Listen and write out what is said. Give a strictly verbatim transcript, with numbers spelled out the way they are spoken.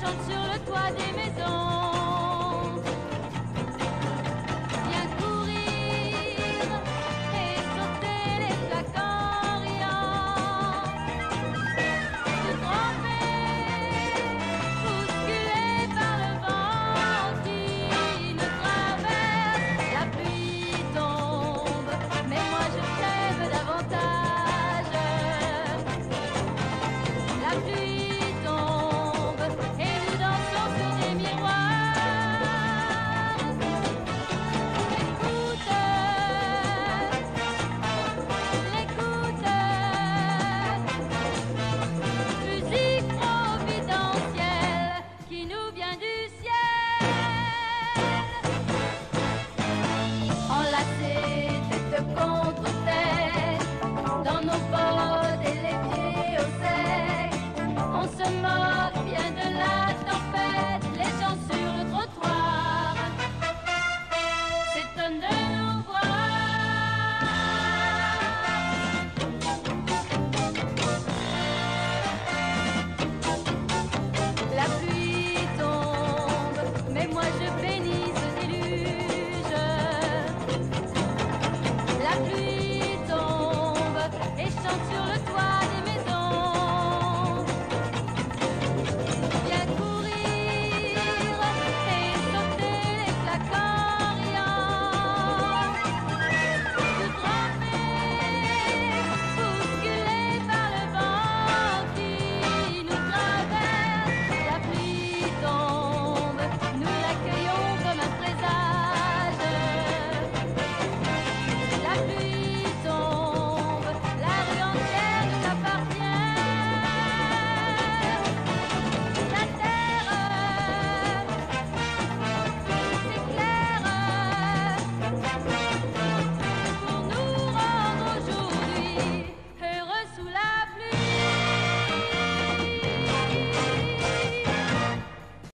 chante sur le toit des maisons. Viens courir et sauter les flaques en riant. Se tromper, bousculé par le vent qui nous traverse. La pluie tombe, mais moi je t'aime davantage. La pluie